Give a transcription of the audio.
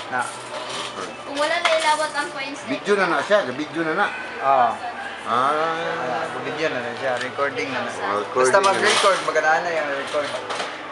Na. Kung wala na ilawat ang coins. Video na na siya, video na na. Oo. Ah. Video na siya, recording na na. Recording Basta na. mag-record, magandaan na yung record.